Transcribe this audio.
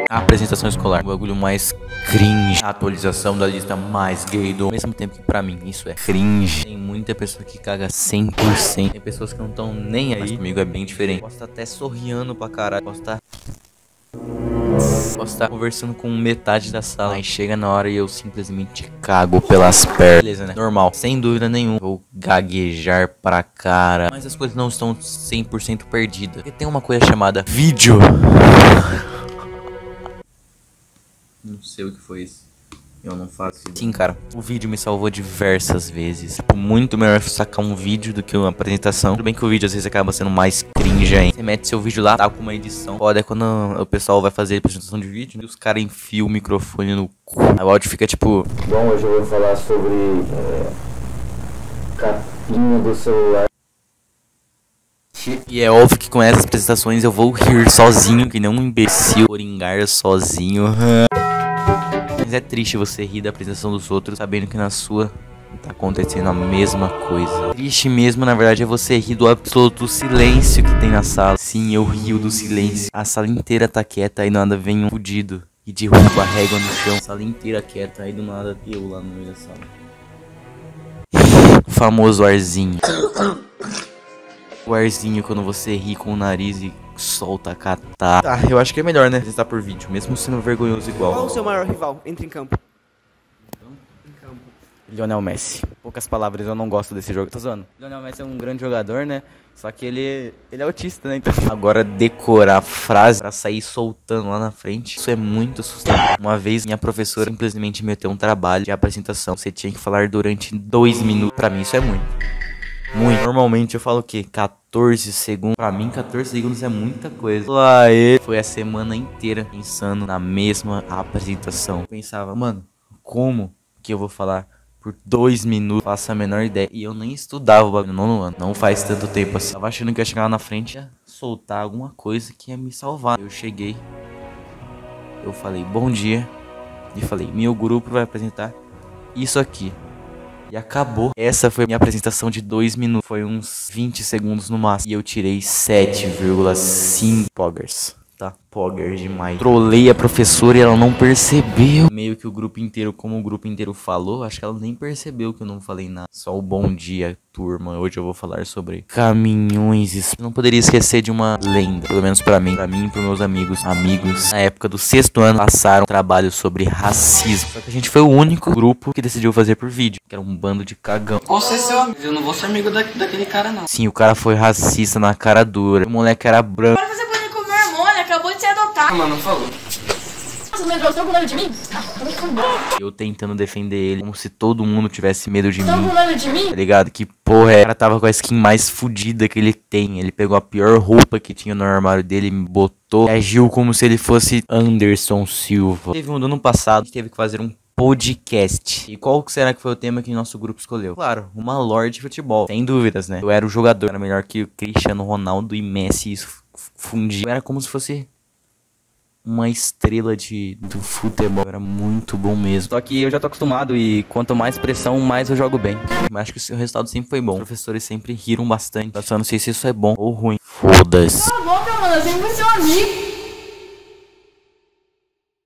A apresentação escolar, o bagulho mais cringe. A atualização da lista mais gay do... Ao mesmo tempo que pra mim isso é cringe. Tem muita pessoa que caga 100%. Tem pessoas que não estão nem aí. Mas comigo é bem diferente. Posso estar até sorriando pra caralho. Posso estar conversando com metade da sala. Aí chega na hora e eu simplesmente cago pelas pernas. Beleza, né? Normal. Sem dúvida nenhuma. Vou gaguejar pra cara. Mas as coisas não estão 100% perdidas. Porque tem uma coisa chamada vídeo. Não sei o que foi isso. Eu não faço isso. Sim, cara. O vídeo me salvou diversas vezes. Tipo, muito melhor sacar um vídeo do que uma apresentação. Tudo bem que o vídeo às vezes acaba sendo mais cringe ainda. Você mete seu vídeo lá, tá com uma edição. Foda é quando o pessoal vai fazer a apresentação de vídeo e os caras enfiam o microfone no cu. Aí o áudio fica tipo... Bom, hoje eu vou falar sobre capinha do celular. E é óbvio que com essas apresentações eu vou rir sozinho, que nem um imbecil. Coringar sozinho. Mas é triste você rir da apresentação dos outros, sabendo que na sua tá acontecendo a mesma coisa. Triste mesmo, na verdade, é você rir do absoluto silêncio que tem na sala. Sim, eu rio do silêncio. A sala inteira tá quieta, aí do nada vem um fudido e derruba a régua no chão. A sala inteira quieta, aí do nada eu lá no meio da sala. O famoso arzinho. O arzinho quando você ri com o nariz e solta a catar. Tá, eu acho que é melhor, né? Apresentar por vídeo, mesmo sendo vergonhoso igual. Qual o seu maior rival? Entre em campo. Lionel Messi. Poucas palavras, eu não gosto desse jogo. Tô zoando. Lionel Messi é um grande jogador, né? Só que ele é autista, né? Então... Agora decorar frase pra sair soltando lá na frente, isso é muito assustador. Uma vez minha professora simplesmente meteu um trabalho de apresentação. Você tinha que falar durante 2 minutos. Pra mim isso é muito. Muito. Normalmente eu falo o quê? 14 segundos. Pra mim, 14 segundos é muita coisa. Aê. Foi a semana inteira pensando na mesma apresentação. Eu pensava, mano, como que eu vou falar por 2 minutos? Faço a menor ideia. E eu nem estudava o bagulho no nono ano. Não faz tanto tempo assim. Tava achando que eu ia chegar lá na frente e ia soltar alguma coisa que ia me salvar. Eu cheguei. Eu falei, bom dia. E falei, meu grupo vai apresentar isso aqui. E acabou. Essa foi a minha apresentação de 2 minutos. Foi uns 20 segundos no máximo. E eu tirei 7,5 poggers. Tá? Pogger demais. Trolei a professora e ela não percebeu. Meio que o grupo inteiro, como o grupo inteiro falou, acho que ela nem percebeu que eu não falei nada. Só o bom dia, turma. Hoje eu vou falar sobre caminhões. Não poderia esquecer de uma lenda. Pelo menos pra mim e pros meus amigos. Na época do 6º ano, passaram um trabalho sobre racismo. Só que a gente foi o único grupo que decidiu fazer por vídeo. Que era um bando de cagão. Posso ser seu amigo, eu não vou ser amigo daquele cara não. Sim, o cara foi racista na cara dura. O moleque era branco. Agora você pode comer hormônio, acabou de ser adotado. Ah, mano, não falou. Você não gostou com medo de mim? Eu tentando defender ele, como se todo mundo tivesse medo de Estão mim. com medo de mim? Tá ligado? Que porra é? O cara tava com a skin mais fodida que ele tem. Ele pegou a pior roupa que tinha no armário dele e me botou. E agiu como se ele fosse Anderson Silva. Teve um do ano passado, a gente teve que fazer um podcast. E qual será que foi o tema que nosso grupo escolheu? Claro, uma lore de futebol. Sem dúvidas, né? Eu era o jogador, era melhor que o Cristiano Ronaldo e Messi. Isso fundia. Eu era como se fosse uma estrela do futebol. Era muito bom mesmo. Só que eu já tô acostumado e quanto mais pressão, mais eu jogo bem. Mas acho que o resultado sempre foi bom. Os professores sempre riram bastante. Eu só não sei se isso é bom ou ruim. Foda-se. Cala a boca, mano, eu sempre fui seu amigo.